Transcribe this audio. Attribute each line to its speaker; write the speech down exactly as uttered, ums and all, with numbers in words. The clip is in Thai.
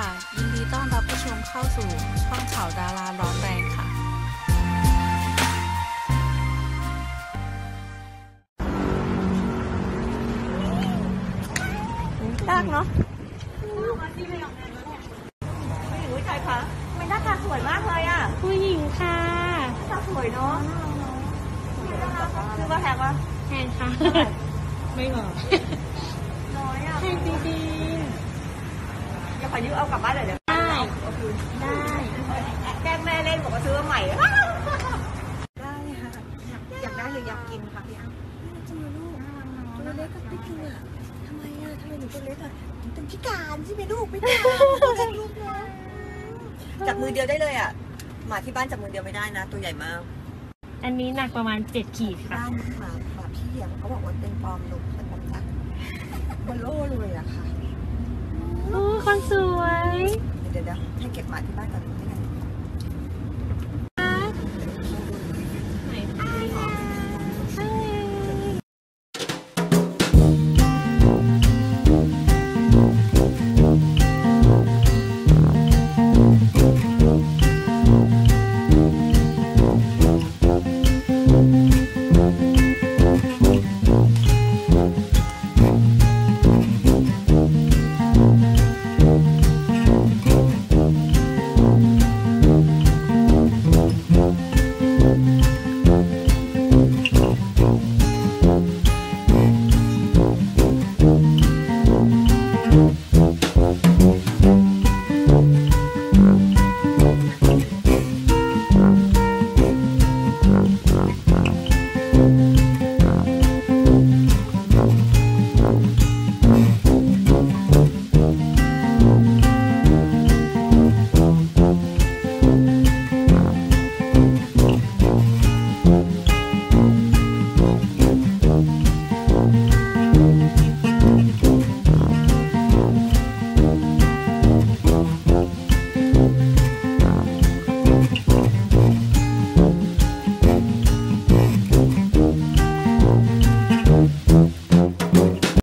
Speaker 1: ยินดีต้อนรับผู้ชมเข้าสู่ช่องข่าวดาราร้อนแรงค่ะยากเนาะผู้หญิงผู้ชายคะไม่หน้าตาสวยมากเลยอ่ะผู้หญิงค่ะหน้าตาสวยเนาะคือว่าแพงวะแพงค่ะไม่บอกน้อยอ่ะแพงจริงๆอย่าขอยืมเอากลับบ้านเลยเดี๋ยวได้ได้แกล้งแม่เล่นบอกว่าซื้อมาใหม่ได้ค่ะอยากได้หรืออยากกินคะพี่อ้ำจะมาลูกตัวเล็กก็ไม่กินอ่ะทำไมอ่ะทำไมหนูตัวเล็กอ่ะหนูเป็นพิการใช่ไหมลูกไม่ได้ลูกนะจับมือเดียวได้เลยอ่ะหมาที่บ้านจับมือเดียวไม่ได้นะตัวใหญ่มาก
Speaker 2: อันนี้หนักประมาณเจ็ดขีดค่ะ
Speaker 1: บ้านหมาหมาพี่เลี้ยงเขาบอกว่าเป็นปลอมลูกเป็นปลอมจักบอลโล่เลยอะค่ะ
Speaker 2: โอ้คนสวย
Speaker 1: เดี๋ยวเดี๋ยวให้เก็บหมาที่บ้านก่อนไม่งั้น